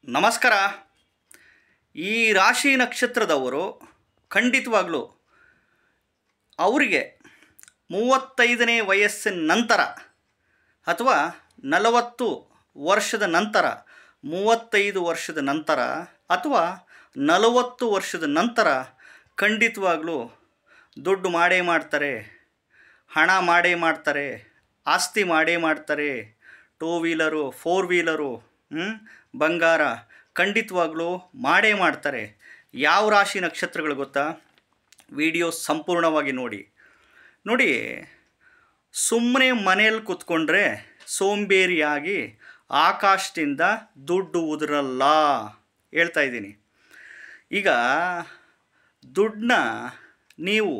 ನಮಸ್ಕಾರ. ಈ ರಾಶಿ ನಕ್ಷತ್ರದವರು ಖಂಡಿತವಾಗ್ಲೂ ಅವರಿಗೆ 35ನೇ ವಯಸ್ಸಿನ ನಂತರ ಅಥವಾ 40 ವರ್ಷದ ನಂತರ, 35 ವರ್ಷದ ನಂತರ ಅಥವಾ 40 ವರ್ಷದ ನಂತರ ಖಂಡಿತವಾಗ್ಲೂ ದುಡ್ಡು ಮಾಡೇ ಮಾಡ್ತಾರೆ, ಹಣ ಮಾಡೇ ಮಾಡ್ತಾರೆ, ಆಸ್ತಿ ಮಾಡೇ ಮಾಡ್ತಾರೆ. 2 ವೀಲರು, 4 ವೀಲರು, ಬಂಗಾರ ಖಂಡಿತವಾಗ್ಲೂ ಮಾಡೇ ಮಾಡ್ತಾರೆ. ಯಾವ ರಾಶಿ ನಕ್ಷತ್ರಗಳು ಗೊತ್ತಾ? ವಿಡಿಯೋ ಸಂಪೂರ್ಣವಾಗಿ ನೋಡಿ. ಸುಮ್ಮನೆ ಮನೇಲಿ ಕೂತ್ಕೊಂಡ್ರೆ ಸೋಂಬೇರಿಯಾಗಿ ಆಕಾಶದಿಂದ ದುಡ್ಡು ಉದುರಲ್ಲ. ಹೇಳ್ತಾ ಇದ್ದೀನಿ. ಈಗ ದುಡ್ಡನ್ನ ನೀವು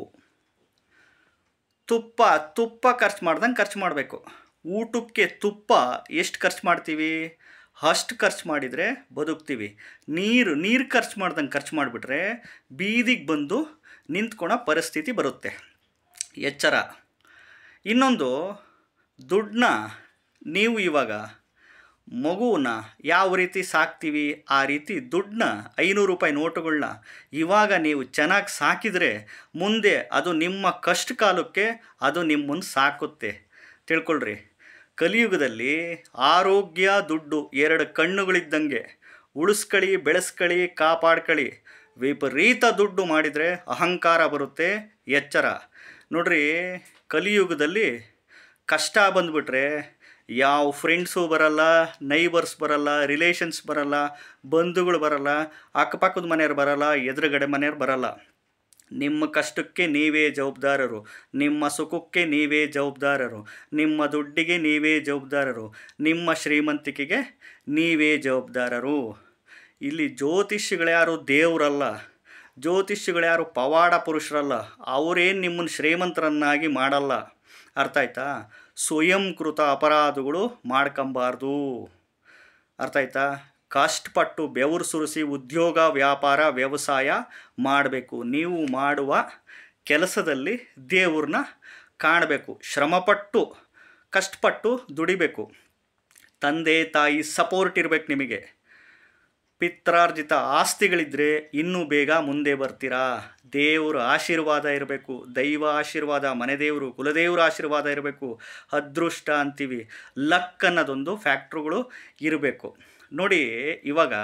ತುಪ್ಪ ಖರ್ಚು ಮಾಡ್ದಂಗೆ ಖರ್ಚು ಮಾಡಬೇಕು. ಊಟಕ್ಕೆ ತುಪ್ಪ ಎಷ್ಟು ಖರ್ಚು ಮಾಡ್ತೀವಿ ಅಷ್ಟು ಖರ್ಚು ಮಾಡಿದರೆ ಬದುಕ್ತೀವಿ. ನೀರು ಖರ್ಚು ಮಾಡ್ದಂಗೆ ಖರ್ಚು ಮಾಡಿಬಿಟ್ರೆ ಬೀದಿಗೆ ಬಂದು ನಿಂತ್ಕೊಳ್ಳೋ ಪರಿಸ್ಥಿತಿ ಬರುತ್ತೆ. ಎಚ್ಚರ. ಇನ್ನೊಂದು, ದುಡ್ಡನ್ನ ನೀವು ಇವಾಗ ಮಗುವನ್ನ ಯಾವ ರೀತಿ ಸಾಕ್ತೀವಿ ಆ ರೀತಿ ದುಡ್ಡನ್ನ 500 ರೂಪಾಯಿ ನೋಟುಗಳನ್ನ ಇವಾಗ ನೀವು ಚೆನ್ನಾಗಿ ಸಾಕಿದರೆ ಮುಂದೆ ಅದು ನಿಮ್ಮ ಕಷ್ಟ ಕಾಲಕ್ಕೆ ಅದು ನಿಮ್ಮನ್ನು ಸಾಕುತ್ತೆ. ತಿಳ್ಕೊಳ್ರಿ. ಕಲಿಯುಗದಲ್ಲಿ ಆರೋಗ್ಯ, ದುಡ್ಡು 2 ಕಣ್ಣುಗಳಿದ್ದಂಗೆ. ಉಳಿಸ್ಕೊಳ್ಳಿ, ಬೆಳೆಸ್ಕೊಳ್ಳಿ, ಕಾಪಾಡ್ಕೊಳ್ಳಿ. ವಿಪರೀತ ದುಡ್ಡು ಮಾಡಿದರೆ ಅಹಂಕಾರ ಬರುತ್ತೆ. ಎಚ್ಚರ. ನೋಡ್ರಿ, ಕಲಿಯುಗದಲ್ಲಿ ಕಷ್ಟ ಬಂದುಬಿಟ್ರೆ ಯಾವ ಫ್ರೆಂಡ್ಸು ಬರಲ್ಲ, ನೈಬರ್ಸ್ ಬರಲ್ಲ, ರಿಲೇಷನ್ಸ್ ಬರಲ್ಲ, ಬಂಧುಗಳು ಬರಲ್ಲ, ಅಕ್ಕಪಕ್ಕದ ಮನೆಯವ್ರು ಬರಲ್ಲ, ಎದುರುಗಡೆ ಮನೆಯವ್ರು ಬರಲ್ಲ. ನಿಮ್ಮ ಕಷ್ಟಕ್ಕೆ ನೀವೇ ಜವಾಬ್ದಾರರು, ನಿಮ್ಮ ಸುಖಕ್ಕೆ ನೀವೇ ಜವಾಬ್ದಾರರು, ನಿಮ್ಮ ದುಡ್ಡಿಗೆ ನೀವೇ ಜವಾಬ್ದಾರರು, ನಿಮ್ಮ ಶ್ರೀಮಂತಿಕೆಗೆ ನೀವೇ ಜವಾಬ್ದಾರರು. ಇಲ್ಲಿ ಜ್ಯೋತಿಷಿಗಳ್ಯಾರು ದೇವರಲ್ಲ, ಜ್ಯೋತಿಷಿಗಳ್ಯಾರು ಪವಾಡ ಪುರುಷರಲ್ಲ. ಅವರೇನು ನಿಮ್ಮನ್ನು ಶ್ರೀಮಂತರನ್ನಾಗಿ ಮಾಡಲ್ಲ. ಅರ್ಥ ಆಯ್ತಾ? ಸ್ವಯಂಕೃತ ಅಪರಾಧಗಳು ಮಾಡ್ಕೊಂಬಾರ್ದು. ಅರ್ಥ ಆಯ್ತಾ? ಕಷ್ಟಪಟ್ಟು ಬೆವರು ಸುರಿಸಿ ಉದ್ಯೋಗ, ವ್ಯಾಪಾರ, ವ್ಯವಸಾಯ ಮಾಡಬೇಕು. ನೀವು ಮಾಡುವ ಕೆಲಸದಲ್ಲಿ ದೇವ್ರನ್ನ ಕಾಣಬೇಕು. ಶ್ರಮಪಟ್ಟು ಕಷ್ಟಪಟ್ಟು ದುಡಿಬೇಕು. ತಂದೆ ತಾಯಿ ಸಪೋರ್ಟ್ ಇರಬೇಕು ನಿಮಗೆ. ಪಿತ್ರಾರ್ಜಿತ ಆಸ್ತಿಗಳಿದ್ದರೆ ಇನ್ನೂ ಬೇಗ ಮುಂದೆ ಬರ್ತೀರಾ. ದೇವರ ಆಶೀರ್ವಾದ ಇರಬೇಕು. ದೈವ ಆಶೀರ್ವಾದ, ಮನೆದೇವರು, ಕುಲದೇವರ ಆಶೀರ್ವಾದ ಇರಬೇಕು. ಅದೃಷ್ಟ ಅಂತೀವಿ, ಲಕ್ ಅನ್ನೋದೊಂದು ಫ್ಯಾಕ್ಟ್ರುಗಳು ಇರಬೇಕು. ನೋಡಿ, ಇವಾಗ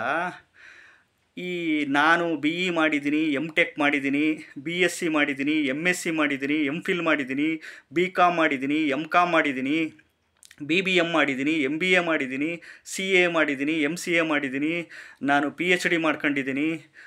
ನಾನು BE ಮಾಡಿದ್ದೀನಿ, MTech ಮಾಡಿದ್ದೀನಿ, BSc ಮಾಡಿದ್ದೀನಿ, MSc ಮಾಡಿದ್ದೀನಿ, MPhil ಮಾಡಿದ್ದೀನಿ, BCom ಮಾಡಿದ್ದೀನಿ, MCom ಮಾಡಿದ್ದೀನಿ, BBM ಮಾಡಿದ್ದೀನಿ, MBA ಮಾಡಿದ್ದೀನಿ, CA ಮಾಡಿದ್ದೀನಿ, MCA ಮಾಡಿದ್ದೀನಿ, ನಾನು PhD ಮಾಡ್ಕೊಂಡಿದ್ದೀನಿ,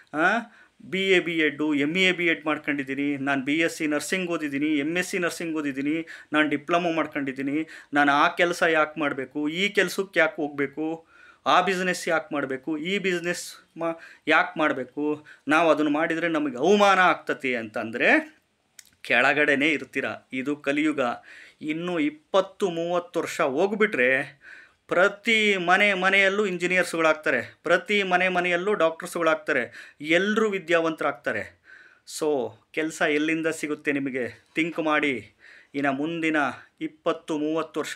BA B.Ed, MA B.Ed ಮಾಡ್ಕೊಂಡಿದ್ದೀನಿ, ನಾನು BSc ನರ್ಸಿಂಗ್ ಓದಿದ್ದೀನಿ, MSc ನರ್ಸಿಂಗ್ ಓದಿದ್ದೀನಿ, ನಾನು ಡಿಪ್ಲೊಮೊ ಮಾಡ್ಕೊಂಡಿದ್ದೀನಿ. ನಾನು ಆ ಕೆಲಸ ಯಾಕೆ ಮಾಡಬೇಕು, ಈ ಕೆಲಸಕ್ಕೆ ಯಾಕೆ ಹೋಗಬೇಕು, ಆ ಬಿಸ್ನೆಸ್ ಯಾಕೆ ಮಾಡಬೇಕು, ಈ ಬಿಸ್ನೆಸ್ ಯಾಕೆ ಮಾಡಬೇಕು, ನಾವು ಅದನ್ನು ಮಾಡಿದರೆ ನಮಗೆ ಅವಮಾನ ಆಗ್ತತಿ ಅಂತಂದರೆ ಕೆಳಗಡೆನೇ ಇರ್ತೀರ. ಇದು ಕಲಿಯುಗ. ಇನ್ನು 20-30 ವರ್ಷ ಹೋಗ್ಬಿಟ್ರೆ ಪ್ರತಿ ಮನೆಯಲ್ಲೂ ಇಂಜಿನಿಯರ್ಸ್ಗಳಾಗ್ತಾರೆ, ಪ್ರತಿ ಮನೆಯಲ್ಲೂ ಡಾಕ್ಟರ್ಸ್ಗಳಾಗ್ತಾರೆ, ಎಲ್ಲರೂ ವಿದ್ಯಾವಂತರಾಗ್ತಾರೆ. ಸೊ ಕೆಲಸ ಎಲ್ಲಿಂದ ಸಿಗುತ್ತೆ ನಿಮಗೆ? ಥಿಂಕ್ ಮಾಡಿ. ಇನ್ನು ಮುಂದಿನ 20-30 ವರ್ಷ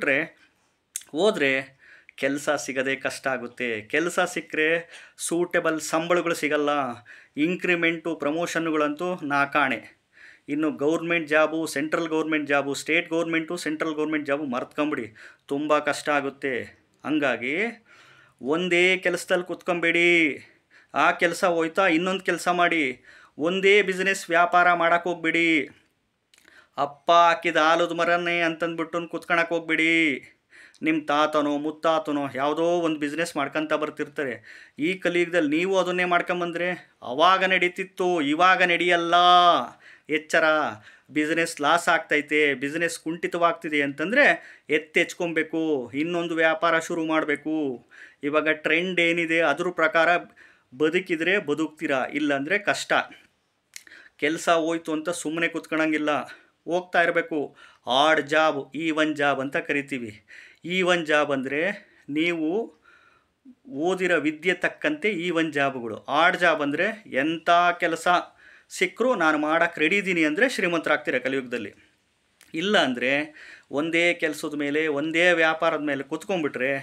ಹೋದರೆ ಕೆಲಸ ಸಿಗದೆ ಕಷ್ಟ ಆಗುತ್ತೆ. ಕೆಲಸ ಸಿಕ್ಕರೆ ಸೂಟೇಬಲ್ ಸಂಬಳಗಳು ಸಿಗಲ್ಲ. ಇಂಕ್ರಿಮೆಂಟು, ಪ್ರಮೋಷನ್ಗಳಂತೂ ನಾಕಾಣೆ. ಇನ್ನು government job, central government job, state government, central government job ಮರ್ತ್ಕೊಂಬಿಡಿ. ತುಂಬ ಕಷ್ಟ ಆಗುತ್ತೆ. ಹಂಗಾಗಿ ಒಂದೇ ಕೆಲಸದಲ್ಲಿ ಕೂತ್ಕೊಂಬೇಡಿ. ಆ ಕೆಲಸ ಹೋಯ್ತಾ ಇನ್ನೊಂದು ಕೆಲಸ ಮಾಡಿ. ಒಂದೇ ಬಿಸ್ನೆಸ್ ವ್ಯಾಪಾರ ಮಾಡೋಕ್ಕೆ ಹೋಗ್ಬೇಡಿ. ಅಪ್ಪ ಹಾಕಿದ ಆಲದ ಮರನೇ ಅಂತಂದ್ಬಿಟ್ಟು ಕೂತ್ಕೊಳಕ್ಕೆ ಹೋಗ್ಬೇಡಿ. ನಿಮ್ಮ ತಾತನೋ ಮುತ್ತಾತನೋ ಯಾವುದೋ ಒಂದು ಬಿಸ್ನೆಸ್ ಮಾಡ್ಕೊತ ಬರ್ತಿರ್ತಾರೆ. ಈ ಕಲಿಯುಗದಲ್ಲಿ ನೀವು ಅದನ್ನೇ ಮಾಡ್ಕೊಂಬಂದರೆ ಅವಾಗ ನಡೀತಿತ್ತು, ಇವಾಗ ನಡೆಯಲ್ಲ. ಎಚ್ಚರ. ಬಿಸ್ನೆಸ್ ಲಾಸ್ ಆಗ್ತೈತೆ, ಬಿಸ್ನೆಸ್ ಕುಂಠಿತವಾಗ್ತಿದೆ ಅಂತಂದರೆ ಎತ್ತೆಚ್ಕೊಬೇಕು, ಇನ್ನೊಂದು ವ್ಯಾಪಾರ ಶುರು ಮಾಡಬೇಕು. ಇವಾಗ ಟ್ರೆಂಡ್ ಏನಿದೆ ಅದ್ರ ಪ್ರಕಾರ ಬದುಕಿದರೆ ಬದುಕ್ತೀರಾ, ಇಲ್ಲಾಂದರೆ ಕಷ್ಟ. ಕೆಲಸ ಹೋಯ್ತು ಅಂತ ಸುಮ್ಮನೆ ಕೂತ್ಕೊಳ್ಳೋಂಗಿಲ್ಲ, ಹೋಗ್ತಾ ಇರಬೇಕು. ಆಡ್ ಜಾಬ್, ಈವನ್ ಜಾಬ್ ಅಂತ ಕರಿತೀವಿ. ಈವನ್ ಜಾಬ್ ಅಂದರೆ ನೀವು ಓದಿರೋ ವಿದ್ಯೆ ತಕ್ಕಂತೆ ಈವನ್ ಜಾಬ್ಗಳು. ಆಡ್ ಜಾಬ್ ಅಂದರೆ ಎಂಥ ಕೆಲಸ ಸಿಕ್ಕರೂ ನಾನು ಮಾಡೋಕ್ಕೆ ರೆಡಿ ಇದ್ದೀನಿ ಅಂದರೆ ಶ್ರೀಮಂತರಾಗ್ತೀರ ಕಲಿಯುಗದಲ್ಲಿ. ಇಲ್ಲ ಅಂದರೆ ಒಂದೇ ಕೆಲಸದ ಮೇಲೆ, ಒಂದೇ ವ್ಯಾಪಾರದ ಮೇಲೆ ಕೂತ್ಕೊಂಡ್ಬಿಟ್ರೆ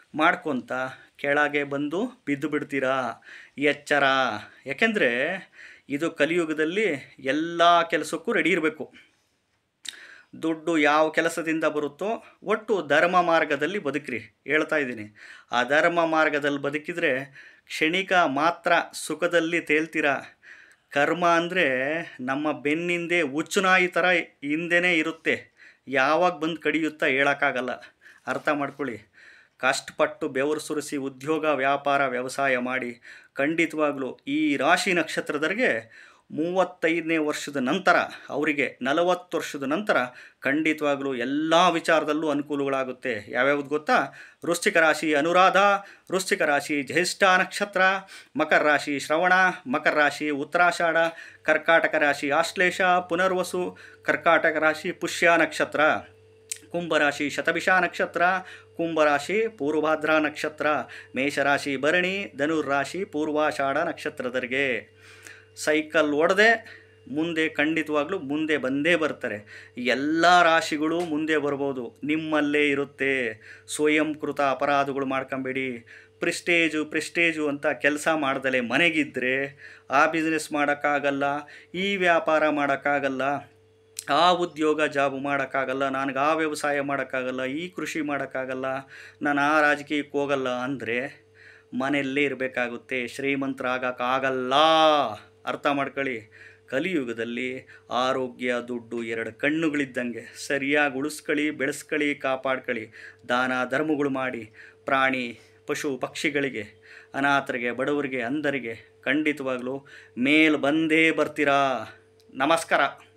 ಮಾಡ್ಕೊತ ಕೆಳಗೆ ಬಂದು ಬಿದ್ದು ಬಿಡ್ತೀರಾ. ಎಚ್ಚರ. ಯಾಕೆಂದರೆ ಇದು ಕಲಿಯುಗದಲ್ಲಿ ಎಲ್ಲ ಕೆಲಸಕ್ಕೂ ರೆಡಿ ಇರಬೇಕು. ದುಡ್ಡು ಯಾವ ಕೆಲಸದಿಂದ ಬರುತ್ತೋ ಒಟ್ಟು ಧರ್ಮ ಮಾರ್ಗದಲ್ಲಿ ಬದುಕ್ರಿ. ಹೇಳ್ತಾ ಇದ್ದೀನಿ, ಆ ಧರ್ಮ ಮಾರ್ಗದಲ್ಲಿ ಬದುಕಿದರೆ ಕ್ಷಣಿಕ ಮಾತ್ರ ಸುಖದಲ್ಲಿ ತೇಲ್ತೀರ. ಕರ್ಮ ಅಂದರೆ ನಮ್ಮ ಬೆನ್ನಿಂದೆ ಹುಚ್ಚುನಾಯಿ ಥರ ಹಿಂದೆನೇ ಇರುತ್ತೆ, ಯಾವಾಗ ಬಂದು ಕಡಿಯುತ್ತಾ ಹೇಳೋಕ್ಕಾಗಲ್ಲ. ಅರ್ಥ ಮಾಡ್ಕೊಳ್ಳಿ. ಕಷ್ಟಪಟ್ಟು ಬೆವರು ಸುರಿಸಿ ಉದ್ಯೋಗ ವ್ಯಾಪಾರ ವ್ಯವಸಾಯ ಮಾಡಿ ಖಂಡಿತವಾಗ್ಲೂ ಈ ರಾಶಿ ನಕ್ಷತ್ರದವರಿಗೆ 35ನೇ ವರ್ಷದ ನಂತರ, ಅವರಿಗೆ 40 ವರ್ಷದ ನಂತರ ಖಂಡಿತವಾಗ್ಲೂ ಎಲ್ಲ ವಿಚಾರದಲ್ಲೂ ಅನುಕೂಲಗಳಾಗುತ್ತೆ. ಯಾವ್ಯಾವುದು ಗೊತ್ತಾ? ವೃಶ್ಚಿಕ ರಾಶಿ ಅನುರಾಧ, ವೃಶ್ಚಿಕ ರಾಶಿ ಜ್ಯೇಷ್ಠ ನಕ್ಷತ್ರ, ಮಕರ ರಾಶಿ ಶ್ರವಣ, ಮಕರ ರಾಶಿ ಉತ್ತರಾಷಾಢ, ಕರ್ಕಾಟಕ ರಾಶಿ ಆಶ್ಲೇಷ ಪುನರ್ವಸು, ಕರ್ಕಾಟಕ ರಾಶಿ ಪುಷ್ಯ ನಕ್ಷತ್ರ, ಕುಂಭರಾಶಿ ಶತಭಿಷ ನಕ್ಷತ್ರ, ಕುಂಭರಾಶಿ ಪೂರ್ವಭಾದ್ರಾ ನಕ್ಷತ್ರ, ಮೇಷರಾಶಿ ಭರಣಿ, ಧನುರ್ರಾಶಿ ಪೂರ್ವಾಷಾಢ ನಕ್ಷತ್ರದವರಿಗೆ ಸೈಕಲ್ ಹೊಡೆದೆ ಮುಂದೆ ಖಂಡಿತವಾಗ್ಲೂ ಮುಂದೆ ಬಂದೇ ಬರ್ತಾರೆ. ಎಲ್ಲ ರಾಶಿಗಳು ಮುಂದೆ ಬರ್ಬೋದು, ನಿಮ್ಮಲ್ಲೇ ಇರುತ್ತೆ. ಸ್ವಯಂಕೃತ ಅಪರಾಧಗಳು ಮಾಡ್ಕೊಂಬೇಡಿ. ಪ್ರೆಸ್ಟೇಜು ಅಂತ ಕೆಲಸ ಮಾಡ್ದಲೆ ಮನೆಗಿದ್ದರೆ ಆ ಬಿಸ್ನೆಸ್ ಮಾಡೋಕ್ಕಾಗಲ್ಲ, ಈ ವ್ಯಾಪಾರ ಮಾಡೋಕ್ಕಾಗಲ್ಲ, ಆ ಉದ್ಯೋಗ ಜಾಬು ಮಾಡೋಕ್ಕಾಗಲ್ಲ, ನನಗೆ ಆ ವ್ಯವಸಾಯ ಮಾಡೋಕ್ಕಾಗಲ್ಲ, ಈ ಕೃಷಿ ಮಾಡೋಕ್ಕಾಗಲ್ಲ, ನಾನು ಆ ರಾಜಕೀಯಕ್ಕೆ ಹೋಗಲ್ಲ ಅಂದರೆ ಮನೆಯಲ್ಲೇ ಇರಬೇಕಾಗುತ್ತೆ. ಶ್ರೀಮಂತರಾಗಕ್ಕಾಗಲ್ಲ. ಅರ್ಥ ಮಾಡ್ಕೊಳ್ಳಿ. ಕಲಿಯುಗದಲ್ಲಿ ಆರೋಗ್ಯ ದುಡ್ಡು 2 ಕಣ್ಣುಗಳಿದ್ದಂಗೆ. ಸರಿಯಾಗಿ ಉಳಿಸ್ಕೊಳ್ಳಿ, ಬೆಳೆಸ್ಕೊಳ್ಳಿ, ಕಾಪಾಡ್ಕೊಳ್ಳಿ. ದಾನ ಧರ್ಮಗಳು ಮಾಡಿ ಪ್ರಾಣಿ ಪಶು ಪಕ್ಷಿಗಳಿಗೆ, ಅನಾಥರಿಗೆ, ಬಡವರಿಗೆ, ಅಂಧರಿಗೆ ಖಂಡಿತವಾಗ್ಲೂ ಮೇಲ್ ಬಂದೇ ಬರ್ತೀರಾ. ನಮಸ್ಕಾರ.